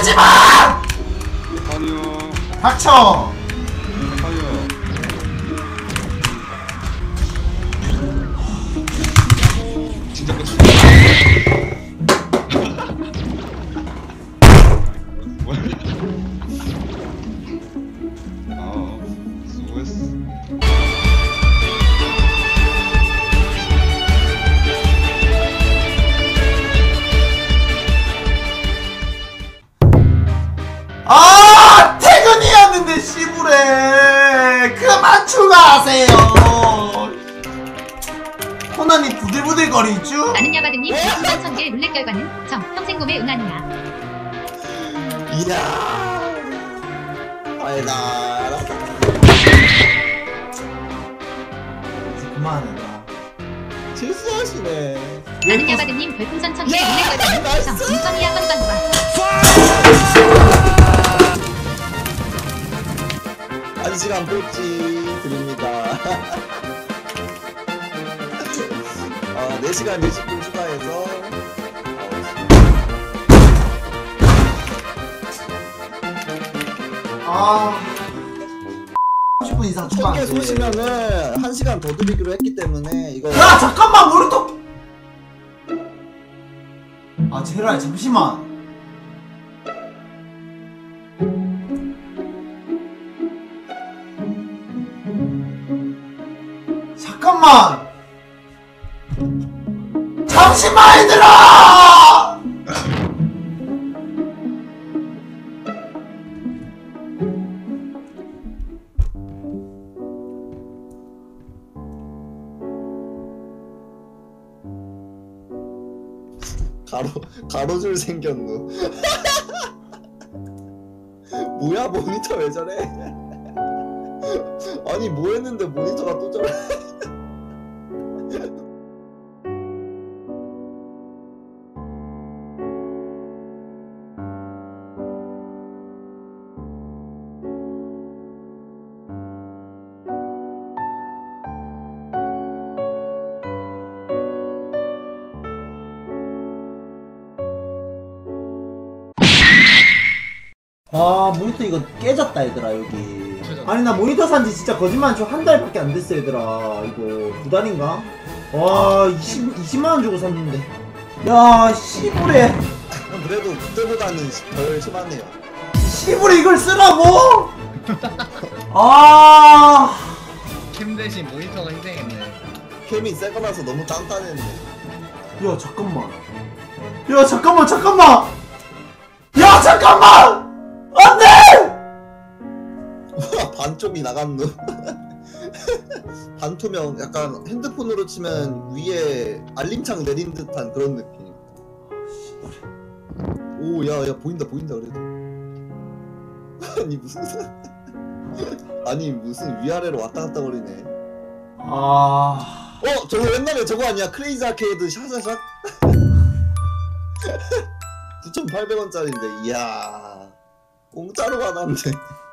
하지마! 아니요. 닥쳐! 아니요. 진짜 끝. 아, 수고했어. 아! 퇴근이었는데 씨부레! 그만 추가하세요! 코난이 부들부들거리죠? 나는 야바드님 별풍선 1000개 룰렛 결과는 평생 곰의 응아니야. 이야 알다 그만해라. 실수하시네. 나는 야바드님 별풍선 1000개 룰렛 결과는 인천이야 건건과. 한 시간 꼴찌 드립니다. 4시간 20분 추가해서 아... 30분 이상 추가 1000개 안 돼. 쏘시면은 1시간 더 드리기로 했기 때문에 이거 야 잠깐만 우리 또... 아 제랄 잠시만. 잠깐만! 잠시만 얘들아! 가로줄 생겼노. 뭐야 모니터 왜 저래? 아니 뭐 했는데 모니터가 또 저래? 아 모니터 이거 깨졌다 얘들아 여기. 아니 나 모니터 산지 진짜 거짓말 좀 한 달밖에 안 됐어 얘들아. 이거 2달인가? 와 20만원 주고 샀는데. 야 씨부레. 그래도 그때보다는 덜 심하네요. 씨부레 이걸 쓰라고? 아 캠 대신 모니터가 희생했네. 캠이 새 거라서 너무 단단했네. 야 잠깐만. 야 잠깐만. 야 잠깐만. 안돼. 반쪽이 나갔노. 반투명 약간 핸드폰으로 치면 위에 알림창 내린 듯한 그런 느낌. 오 야 보인다 그래도. 아니 무슨 위아래로 왔다 갔다 거리네. 아 저거 옛날에 저거 아니야? 크레이지 아케이드 샤샤샥? 9,800원짜리인데 이야 공짜로 받았네.